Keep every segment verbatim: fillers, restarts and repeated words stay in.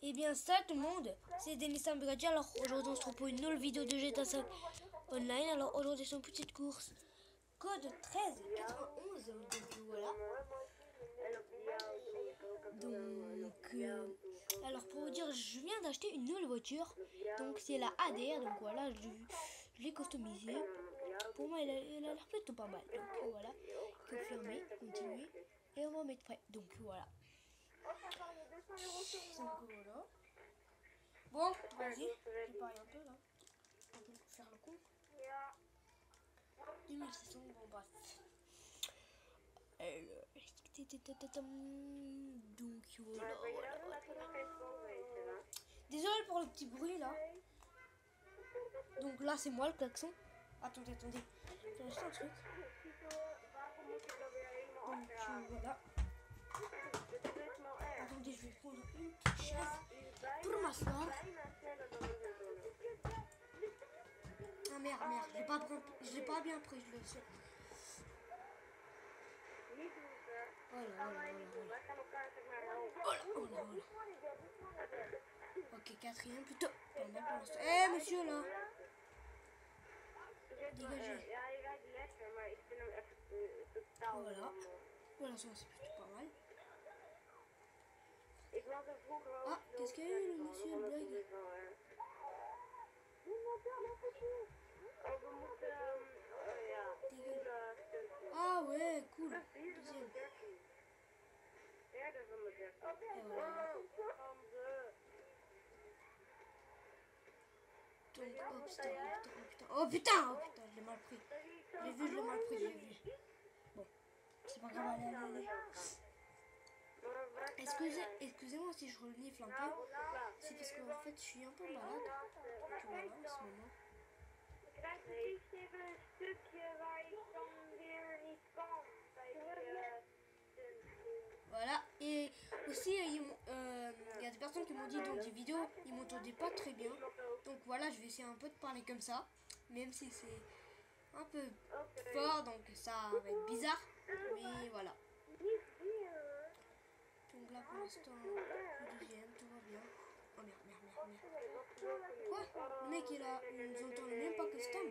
Et bien ça tout le monde, c'est Denis Sambradi. Alors aujourd'hui on se retrouve pour une nouvelle vidéo de G T A cinq online. Alors aujourd'hui c'est une petite course. Code treize quatre-vingt-onze. Donc voilà. Donc euh, alors pour vous dire, je viens d'acheter une nouvelle voiture. Donc c'est la A D R. Donc voilà, je, je l'ai customisée. Pour moi elle a, elle a l'air plutôt pas mal. Donc voilà. Confirmer, continuer. Et on va mettre prêt. Donc voilà. Donc voilà. Bon, vas-y, je parie un peu là. On peut faire le con. deux mille six cents, bon bref. Euh, donc voilà, voilà, voilà. Désolé pour le petit bruit là. Donc là c'est moi le klaxon. Attendez, attendez. Je vais acheter un truc. Donc voilà. Attendez, je vais prendre une petite chaise pour m'asseoir. Ah merde, merde, je l'ai pas, je l'ai pas bien pris, je le sais. Voilà, voilà, voilà, voilà. Voilà, voilà, voilà. Ok, quatrième, plutôt pas mal pour l'instant. Eh, monsieur là, dégagez. Voilà, voilà, ça c'est plutôt pas mal. Ah, qu'est-ce qu'il y a eu le monsieur le blague? Ah ouais, cool. Deuxième. Et voilà. Donc, oh putain, oh putain, oh putain, oh putain, je l'ai mal pris. Je l'ai vu, je l'ai mal pris, je l'ai vu. Bon, c'est pas grave, allez, allez, allez. Excusez, excusez-moi si je renifle un peu. C'est parce qu'en fait, je suis un peu malade. Donc voilà, en ce moment. Voilà, et aussi il euh, y a des personnes qui m'ont dit dans des vidéos, ils m'entendaient pas très bien. Donc voilà, je vais essayer un peu de parler comme ça, même si c'est un peu fort, donc ça va être bizarre, mais voilà. Donc là pour l'instant, le deuxième, tout va bien. Oh merde, merde, merde, merde. Quoi? Le mec il a, il nous entend même pas custom.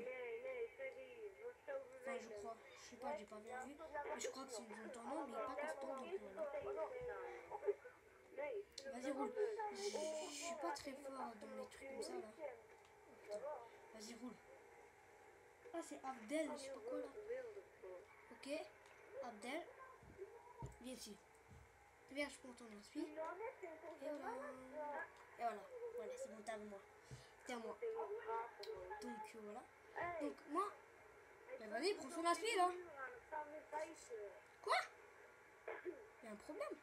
Enfin je crois, je sais pas, j'ai pas bien vu, mais je crois que c'est nous entendons, mais pas custom, donc voilà. Vas-y roule, je suis pas très fort dans les trucs comme ça là. Oh, vas-y roule. Ah c'est Abdel, je sais pas quoi là. Ok, Abdel, viens ici. Viens, je prends ton inspi. Et voilà. Et voilà, voilà, c'est bon, t'as à moi. C'est à moi. Donc voilà. Donc moi, bah vas-y, prends son inspi là. Quoi? Il y a un problème.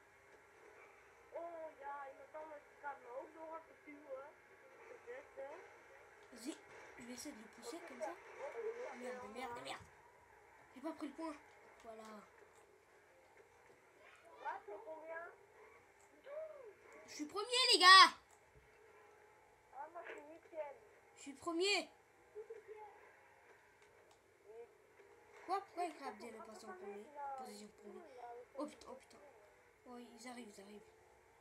Vas-y, je vais essayer de le pousser comme ça. Merde, merde, merde. J'ai pas pris le point. Voilà. Je suis premier les gars. Je suis premier. Quoi? Pourquoi il grappe dès le passant en premier? Position premier. Oh putain, oh putain. Oh ils arrivent, ils arrivent.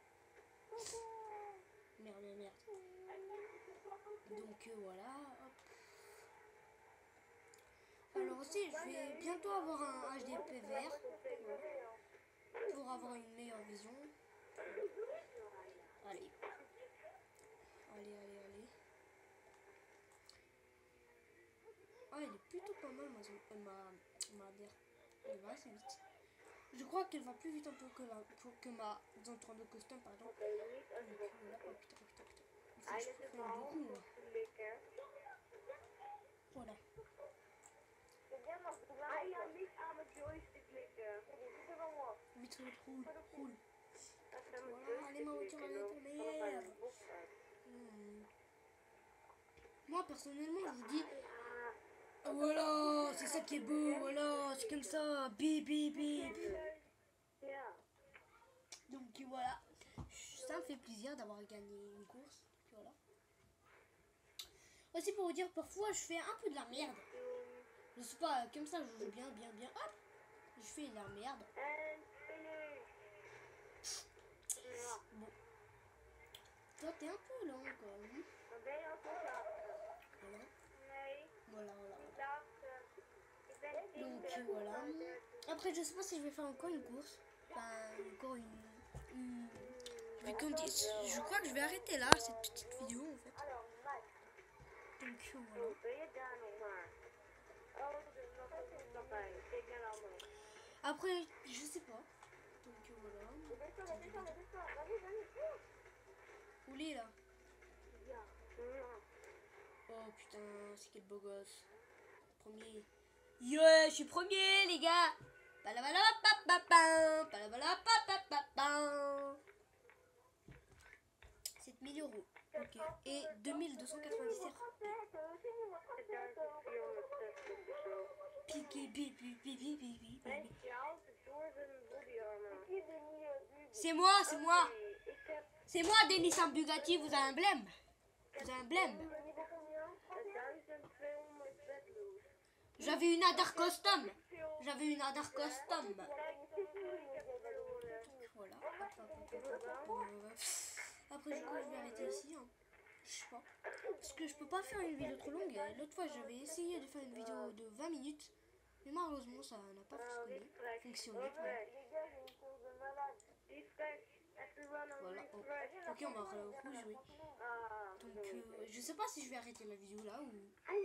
Merde, merde. Donc euh, voilà. Hop. Alors aussi, je vais bientôt avoir un H D P vert pour avoir une meilleure vision. Allez. Allez, allez, allez. Ah, elle est plutôt pas mal, ma, ma, ma D R. Elle va assez vite. Je crois qu'elle va plus vite un peu que, la, pour que ma zone trente-deux custom, par exemple. Donc voilà. Oh putain, oh putain, putain. Il faut que je freine beaucoup, moi. Voilà. Vite, vite, roule, roule. Voilà, allez, ma voiture, elle est pour merde. Hmm. Moi, personnellement, je vous dis, oh, voilà, c'est ça qui est beau, voilà, c'est comme ça, bip, bip, bip. Donc voilà, ça me fait plaisir d'avoir gagné une course, voilà. Aussi pour vous dire, parfois, je fais un peu de la merde. Je sais pas, comme ça, je joue bien, bien, bien, hop, je fais de la merde. Bon. un peu lent quand même. Voilà. Voilà, voilà. Donc euh, voilà. Après, je sais pas si je vais faire encore une course. Enfin, encore une. une... Je, vais conti- je crois que je vais arrêter là cette petite vidéo en fait. Donc euh, voilà. Après, je sais pas. Donc euh, voilà. Roulez là. Oh putain, c'est quel beau gosse. Premier. Yeah, je suis premier les gars. sept mille euros. Ok. Et deux mille deux cent quatre-vingt-dix-sept. Piqué, pipi, pipi, pipi, pipi. C'est moi, c'est moi. C'est moi, Denis en Bugatti, vous avez un blême. Vous avez un blême. J'avais une Adar Custom. J'avais une Adar Custom. Voilà. Après, je crois que je vais arrêter ici. Hein. Je sais pas. Parce que je peux pas faire une vidéo trop longue. L'autre fois, j'avais essayé de faire une vidéo de vingt minutes. Mais malheureusement, ça n'a pas fonctionné. fonctionné voilà. Voilà. Oh. Ok, on va rejouer. Donc, euh, je sais pas si je vais arrêter la vidéo là ou.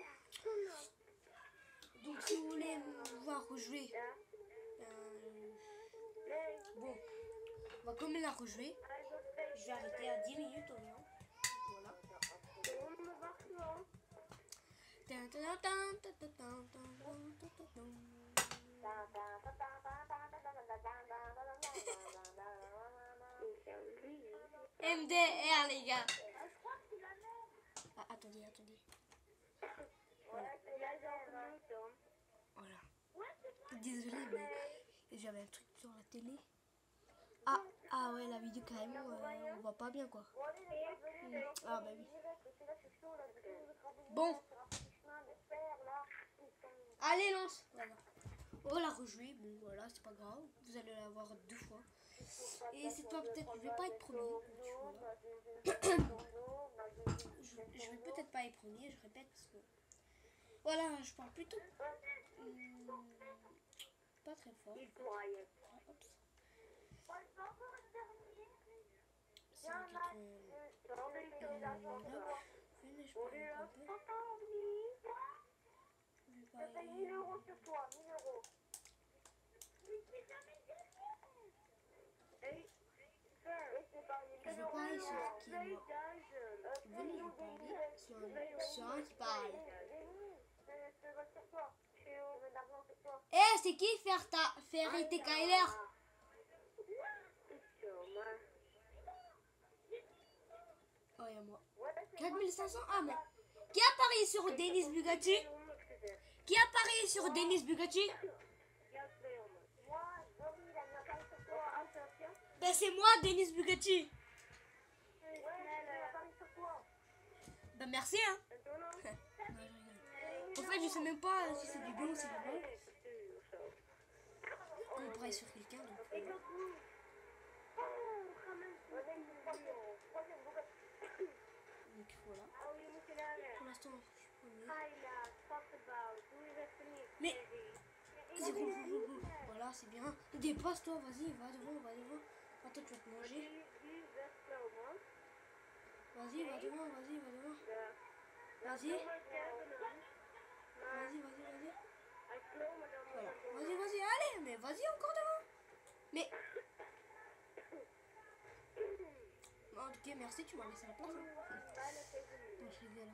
Donc, si vous voulez me voir rejouer, euh, bon, on va quand même la rejouer. Je vais arrêter à dix minutes environ. Voilà. M D R les gars. Ah, attendez, attendez. Voilà. Voilà. Désolé mais j'avais un truc sur la télé. Ah, ah ouais, la vidéo carrément, euh, on voit pas bien quoi. Mmh. Ah bah oui. Bon. Allez, lance. Voilà. On va la rejouer. Bon voilà, c'est pas grave. Vous allez la voir deux fois. Et cette fois peut-être je vais pas être premier. Voilà. je, je vais peut-être pas être premier, je répète parce que. Voilà, je parle plutôt. Hum, pas très fort. Ah, hop. cent quatre-vingt-neuf. Venez, je parle un peu. Je vais parler. Je vais parler sur qui moi. Venez, je vais parler sur un, sur un qui parle. Eh, hey, c'est qui faire ta faire tes Kyler? Oh, y'a moi. quatre mille cinq cents. Ah, mais. Qui a parié sur Denis Bugatti? Qui a parié sur Denis Bugatti? Ben, c'est moi, Denis Bugatti. Ben, merci, hein. En fait, je sais même pas si c'est du bien ou si c'est du bon. On pourrait sur quelqu'un. Donc, euh... donc voilà. Pour l'instant, je suis premier. Mais vas-y, roule, roule, roule, roule. Voilà, c'est bien. Dépasse-toi, vas-y, va devant, va devant. Attends, tu vas te manger. Vas-y, va devant, vas-y, va devant. Vas-y. Vas-y, vas-y, vas-y. Voilà. Vas-y, vas-y, allez, mais vas-y encore devant. Mais. En tout cas, merci, tu m'as laissé la place. Hein. Bon, je rigole.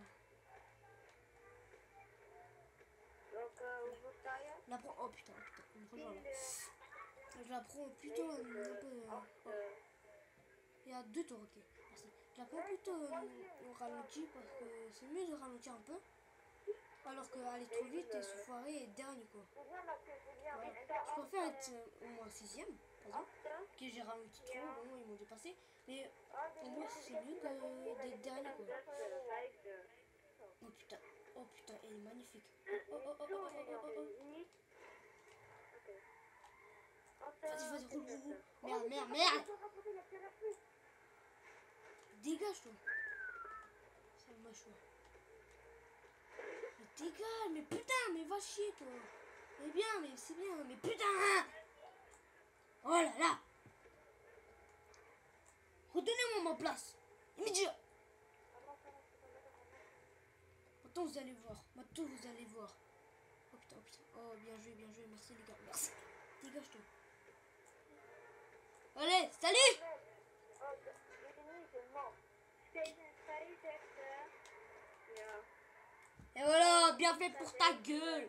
La prends. Oh putain, putain, on me rejoint là. Je la prends plutôt euh, un peu. Euh, oh. Il y a deux tours, ok. Merci. Je la prends plutôt euh, au ralenti parce que c'est mieux de ralentir un peu. Alors qu'aller trop vite et se foirer et être dernier quoi. Voilà. Je préfère être euh, au moins sixième, par exemple. Ok, j'ai ralenti trop, bon, ils m'ont dépassé. Mais au moins c'est mieux que d'être dernier quoi. Oh putain, oh putain, elle est magnifique. Oh oh oh oh oh oh oh oh. Vas-y, vas-y, roule, roule, roule. Merde, merde, merde. Dégage toi. pas chaud. Mais t'es gars, mais putain, mais va chier toi. Mais bien, mais c'est bien, mais putain. Oh là là. Redonnez-moi ma place. Immédiat. Maintenant vous allez voir. Maintenant vous allez voir. Oh putain, oh putain. Oh bien joué, bien joué. Merci les gars. Merci. Dégage-toi. Allez, salut. Et voilà, bien fait pour ta gueule.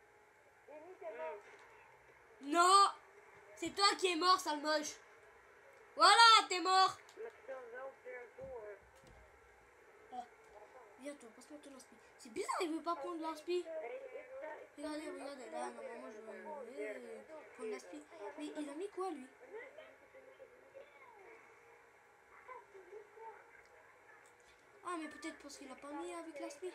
Non, c'est toi qui es mort, sale moche. Voilà, t'es mort. Ah, viens toi, passe-moi ton inspi. C'est bizarre, il veut pas prendre l'inspi. Regardez, regardez, là, normalement je vais prendre l'inspi. Mais il a mis quoi lui? Ah, mais peut-être parce qu'il a pas mis avec l'inspi.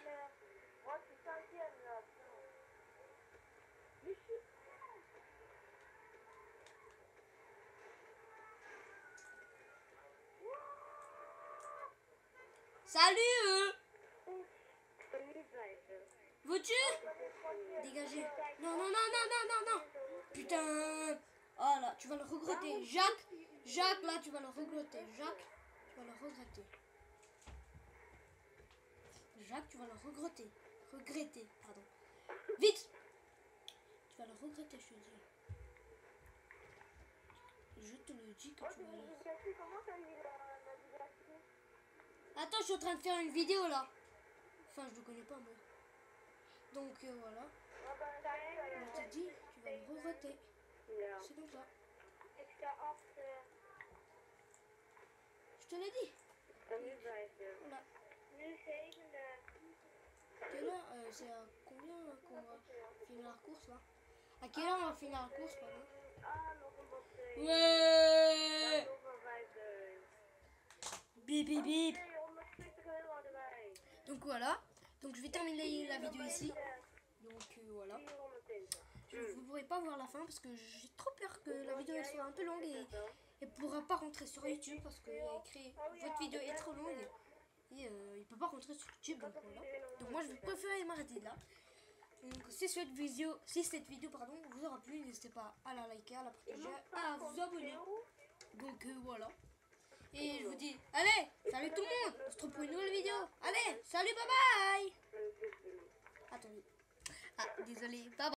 Salut eux. Veux-tu? Dégagez. Non, non, non, non, non, non, non. Putain. Oh là, tu vas le regretter. Jacques, Jacques, là, tu vas le regretter. Jacques, tu vas le regretter. Jacques, tu vas le regretter. Regretter, pardon. Vite. Tu vas le regretter, je te dis. Je te le dis que tu vas le... Attends, je suis en train de faire une vidéo, là. Enfin, je ne connais pas, moi. Donc, euh, voilà. Je te dis, tu vas le regretter. C'est comme ça. Je te l'ai dit. Voilà. Quelle heure euh, c'est à combien euh, qu'on va finir la course là? À quelle heure on va finir la course pardon? Ouais. Bip bip bip. Donc voilà. Donc je vais terminer la vidéo ici. Donc euh, voilà. Je, vous ne pourrez pas voir la fin parce que j'ai trop peur que la vidéo elle soit un peu longue et elle ne pourra pas rentrer sur YouTube parce que écrit, votre vidéo est trop longue. Et euh, il peut pas rentrer sur YouTube, donc voilà. Donc moi je vais préférer m'arrêter là. Donc si cette vidéo, si cette vidéo pardon vous aura plu, n'hésitez pas à la liker, à la partager, à vous abonner. Donc euh, voilà. Et je vous dis, allez, salut tout le monde. On se retrouve pour une nouvelle vidéo. Allez, salut, bye bye. Attendez. Ah, désolé, bye bye.